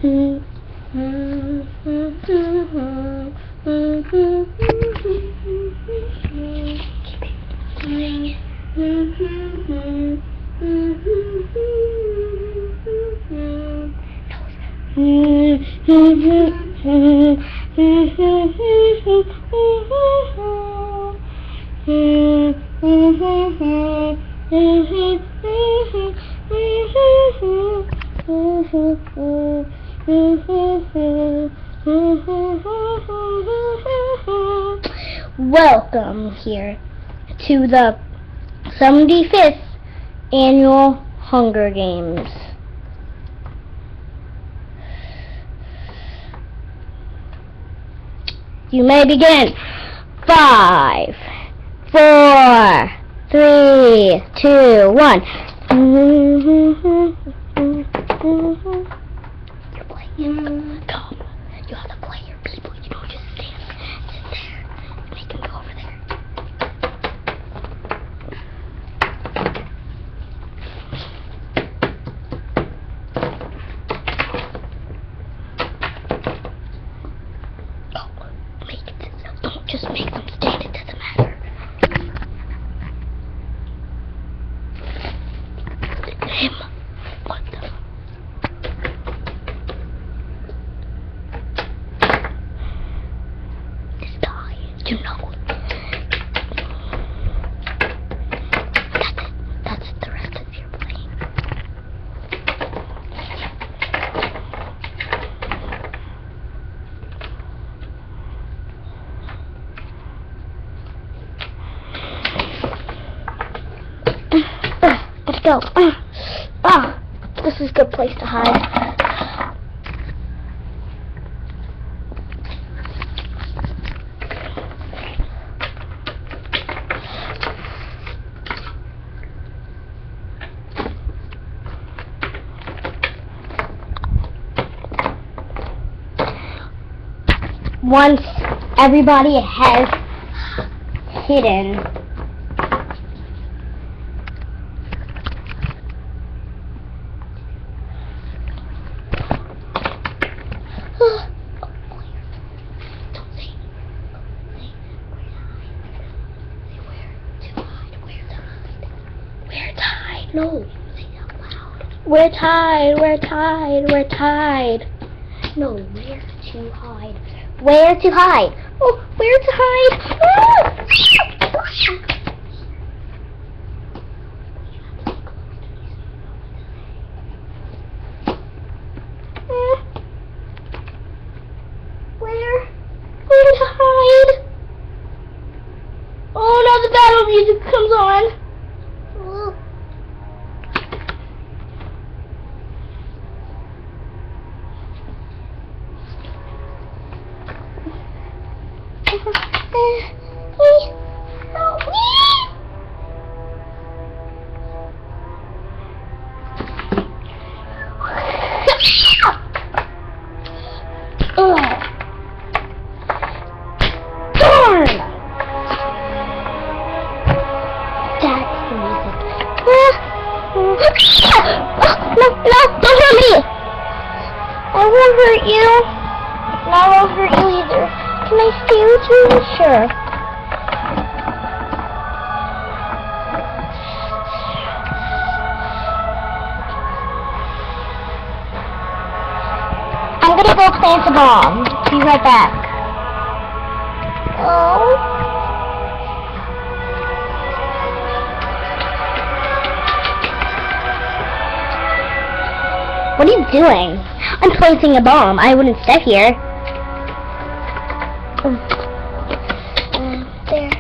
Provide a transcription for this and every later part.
Welcome here to the 75th Annual Hunger Games. You may begin. 5, 4, 3, 2, 1. You're playing. Come. You have to play your people. You don't just sit there and make them go over there. Don't just make them stand, it doesn't matter. Him. What the? This guy, you know. That's the rest of your playing. Let's go. This is a good place to hide. Once everybody has hidden, no, say it out loud. We're tied, we're tied, we're tied. No, where to hide? Where to hide? Oh, where to hide? Where to hide? Oh, now the battle music comes on. No, don't hurt me! I won't hurt you. And I won't hurt you either. Can I stay with you? Sure. I'm gonna go plant a bomb. Be right back. Oh. What are you doing? I'm placing a bomb. I wouldn't step here. There.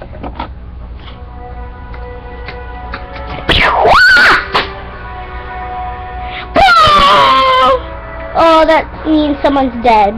Oh, that means someone's dead.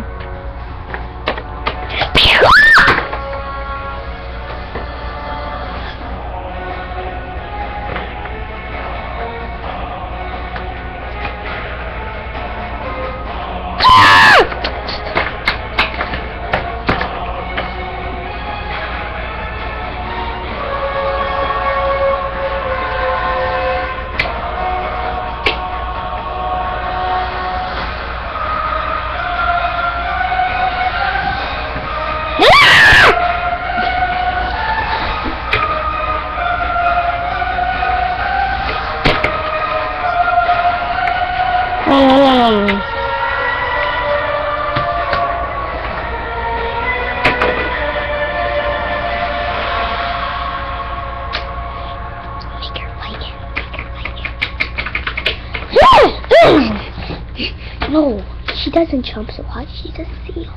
No, she doesn't jump so high. She's a seal.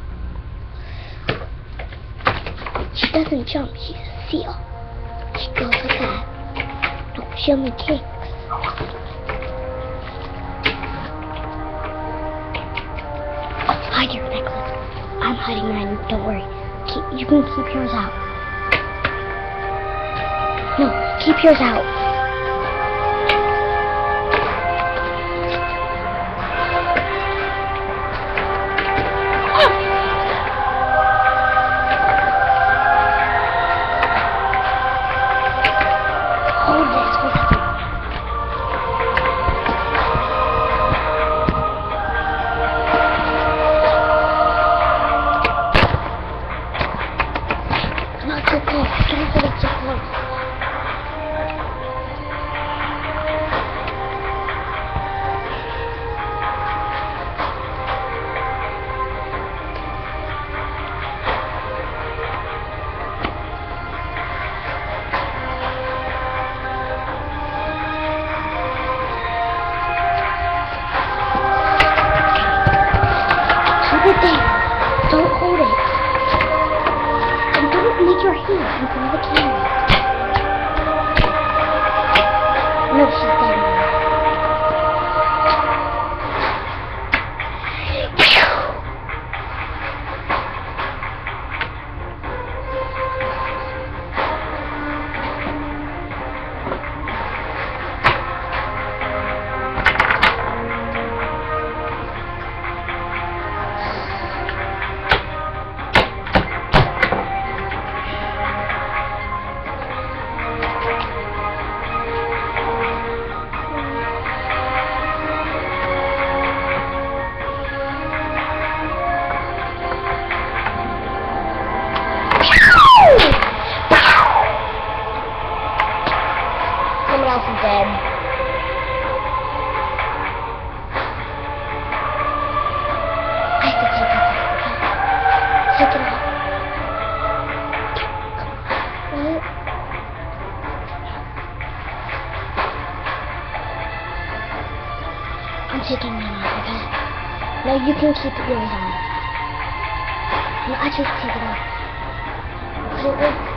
She doesn't jump. She's a seal. She goes like that. No, she only kicks. Hide your necklace. I'm hiding mine. Don't worry. You can keep yours out. No, keep yours out. Don't hold it. And don't make your hand in front of the camera. No, she's dead. Someone else is dead. I have to take it off. Take it off. What? I'm taking mine off, okay? No, you can keep yours on. No, I just take it off. Put it